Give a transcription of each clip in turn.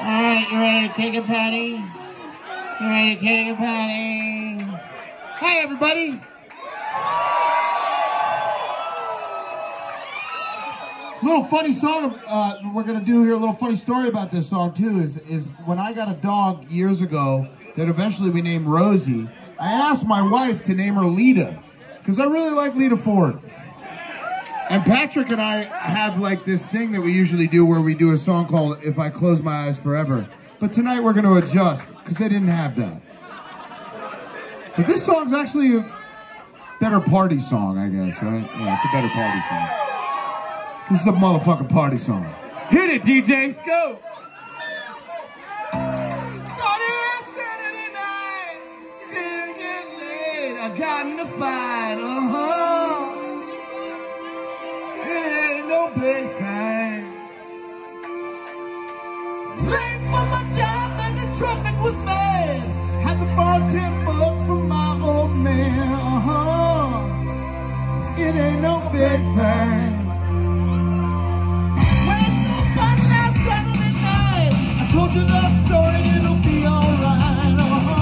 Alright, you ready to kick it, Patty? You ready to kick it, Patty? Hey, everybody! Little funny song we're gonna do here. A little funny story about this song too is when I got a dog years ago that eventually we named Rosie. I asked my wife to name her Lita because I really like Lita Ford. And Patrick and I have like this thing that we usually do where we do a song called "If I Close My Eyes Forever." But tonight we're gonna adjust because they didn't have that. But this song's actually a better party song, I guess, right? Yeah, it's a better party song. This is a motherfucking party song. Hit it, DJ. Let's go. I got in a fight, It ain't no big thing. Late for my job and the traffic was bad. Had to borrow $10 from my old man, It ain't no big thing. I told you that story, it'll be alright,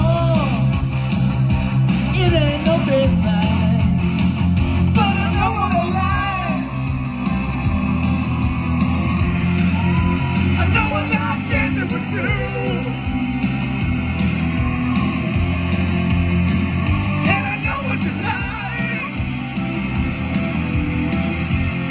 It ain't no big thing, but I know what I like. I know I like dancing with you, and I know what you like.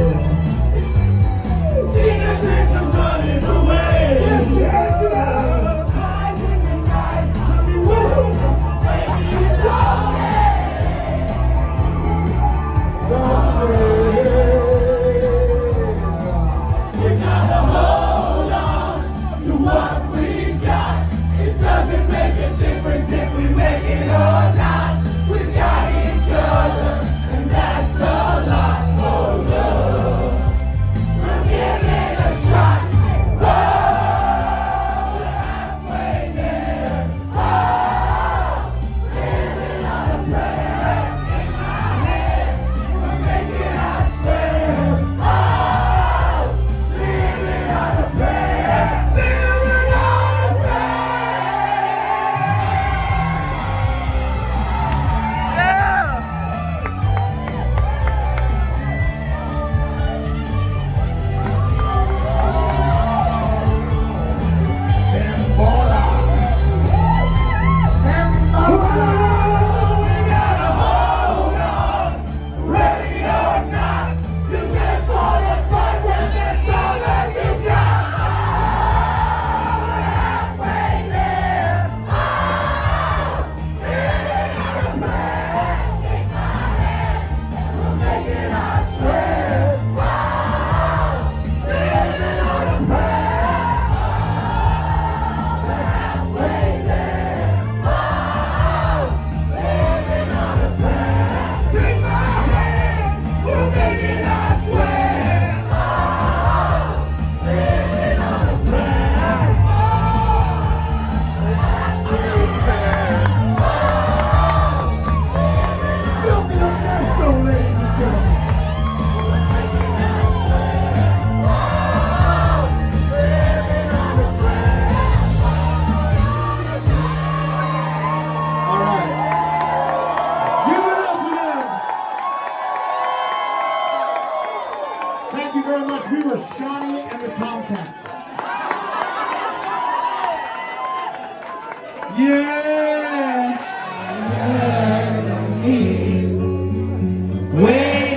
When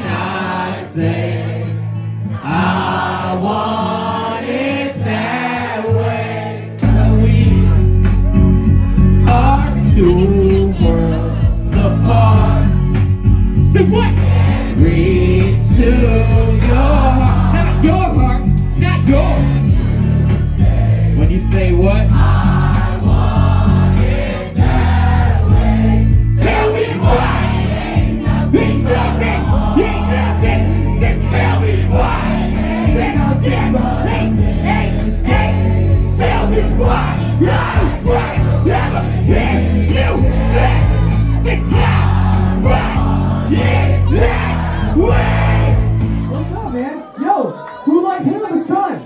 I say I want it that way, we are two worlds apart. So what? Reach to your heart, not your heart, not yours. When you say what? I want it that way. Tell me why. Ain't nothing, nothing, ain't nothing. So tell me why. Say no different, hey, tell me why. I never hear you say, why, yeah, that way. What's up, man? Yo, who likes Hail of the Sun?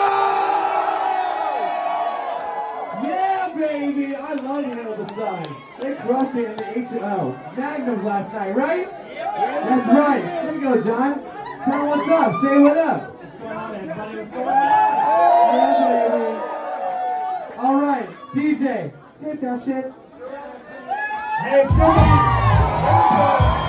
Yeah, baby, I love Hail of the Sun. They crushed it in the H.O. Magnums last night, right? That's right. Here you go, John. Tell them what's up. Say what up. What's going on, everybody? What's going on? Yeah, baby. All right, DJ, hit that shit. Hey, come on.